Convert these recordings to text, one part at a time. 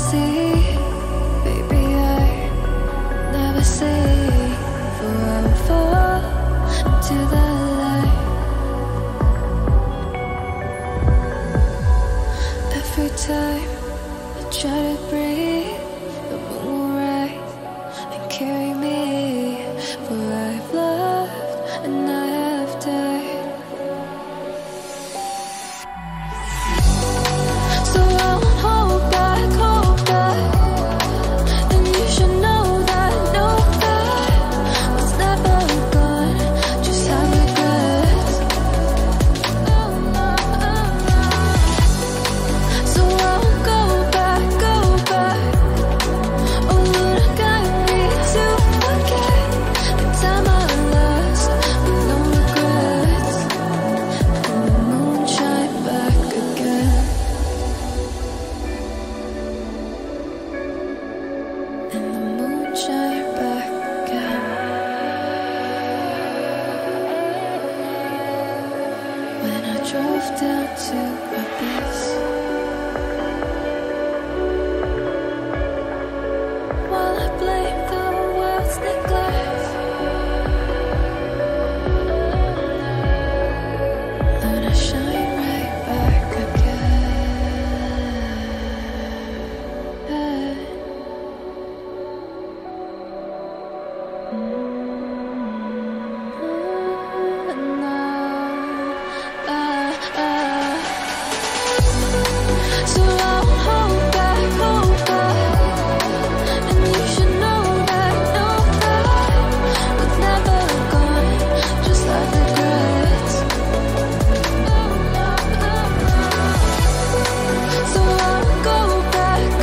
see, baby, I never say, for I will fall into the light. Every time I try to breathe, the moon will rise and carry me, for I've loved and I have died. So I won't hold back, and you should know that was never gone, just have regrets. So I won't go back, oh Lord, I got me to forget the time I lost with no regrets. And the moon shine back again. And the moon shine back again. When I drove down to Abyss, while I blame the world's neglect, then I shine right back again. So I won't hold back, and you should know that was never gone, just like regrets. So I won't go back,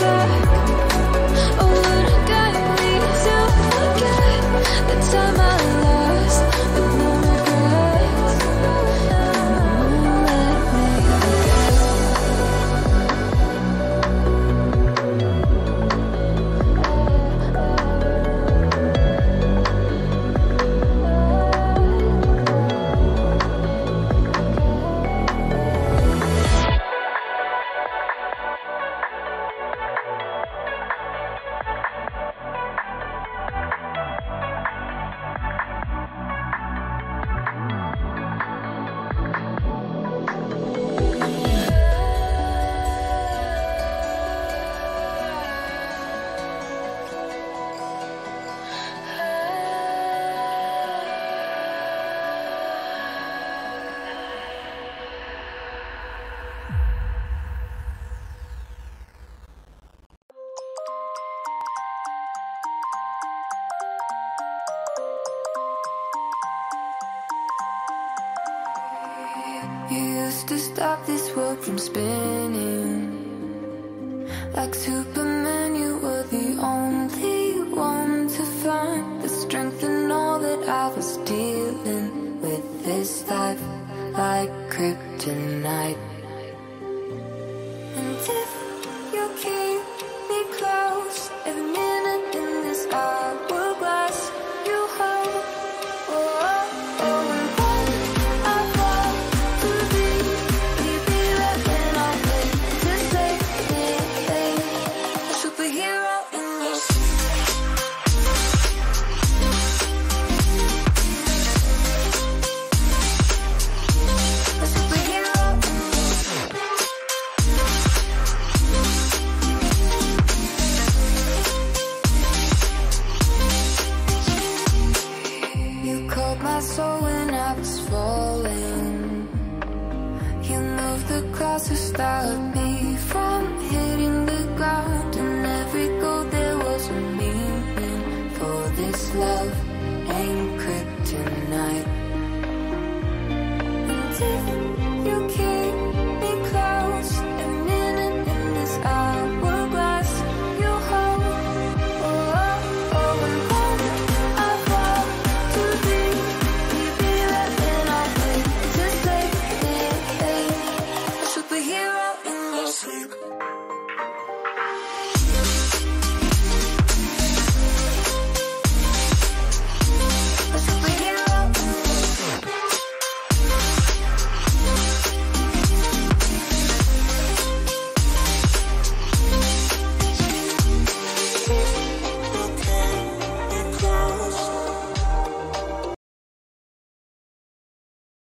oh Lord, I got me to forget the time I lost with no regrets. Won't let me forget. You used to stop this world from spinning. Like Superman, you were the only one to find the strength in all that I was dealing with this life, like kryptonite. And if you keep me close, every minute in this hourglass you hold. My soul when I was falling, you moved the clouds to stop me from hitting the ground. And every goal there was a meaning, for this love ain't kryptonite. And if